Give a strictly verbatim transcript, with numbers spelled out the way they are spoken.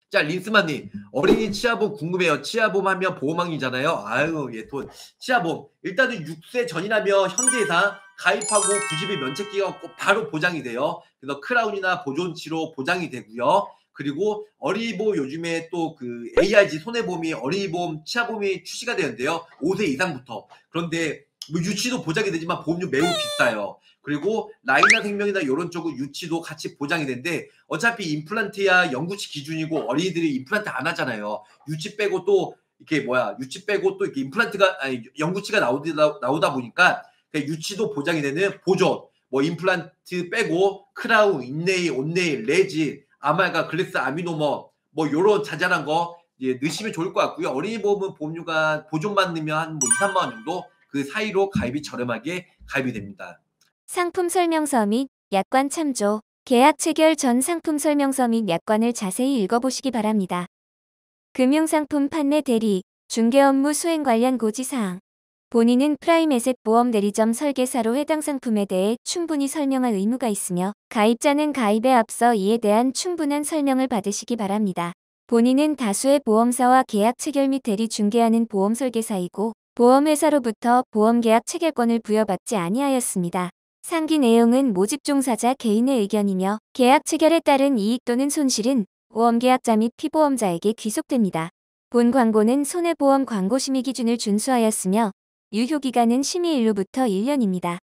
자 린스만님 어린이 치아보험 궁금해요. 치아보험 하면 보험왕이잖아요. 아유 예 또 치아보험 일단은 육 세 전이라면 현대해상 가입하고 구십 일 면책기간 꼭 바로 보장이 돼요. 그래서 크라운이나 보존치료 보장이 되고요. 그리고 어린이 보험 요즘에 또 그 에이아이지 손해보험이 어린이 보험 치아보험이 출시가 되었는데요. 오 세 이상부터. 그런데 뭐 유치도 보장이 되지만 보험료 매우 비싸요. 그리고 라이나 생명이나 요런 쪽은 유치도 같이 보장이 되는데 어차피 임플란트야 영구치 기준이고 어린이들이 임플란트 안 하잖아요. 유치 빼고 또 이렇게 뭐야 유치 빼고 또 이렇게 임플란트가 아니 영구치가 나오다 나오다 보니까 그 유치도 보장이 되는 보존 뭐 임플란트 빼고 크라운, 인네일, 온네일, 레진, 아말감, 글래스 아미노머 뭐 요런 자잘한 거 이제 넣으시면 좋을 것 같고요. 어린이 보험은 보험료가 보존만 넣으면 한 뭐 이삼만 원 정도 그 사이로 가입이 저렴하게 가입이 됩니다. 상품 설명서 및 약관 참조. 계약 체결 전 상품 설명서 및 약관을 자세히 읽어보시기 바랍니다. 금융상품 판매 대리, 중개 업무 수행 관련 고지사항. 본인은 프라임에셋 보험 대리점 설계사로 해당 상품에 대해 충분히 설명할 의무가 있으며 가입자는 가입에 앞서 이에 대한 충분한 설명을 받으시기 바랍니다. 본인은 다수의 보험사와 계약 체결 및 대리 중개하는 보험 설계사이고 보험회사로부터 보험계약 체결권을 부여받지 아니하였습니다. 상기 내용은 모집 종사자 개인의 의견이며 계약 체결에 따른 이익 또는 손실은 보험계약자 및 피보험자에게 귀속됩니다. 본 광고는 손해보험 광고심의 기준을 준수하였으며 유효기간은 심의일로부터 일 년입니다.